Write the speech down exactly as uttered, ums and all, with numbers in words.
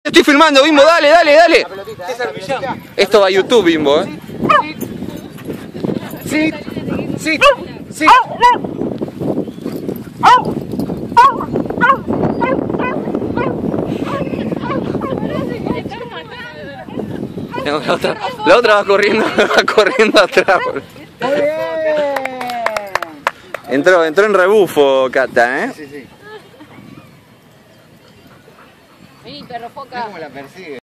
Estoy filmando, Bimbo, dale, dale, dale. Esto va a YouTube, Bimbo, eh. Sí, sí, sí. No, la otra, la otra va corriendo, va corriendo atrás. Muy bien. Entró, entró en rebufo, Cata, eh. Sí, sí. Vení, perro foca. ¿Cómo la persigue?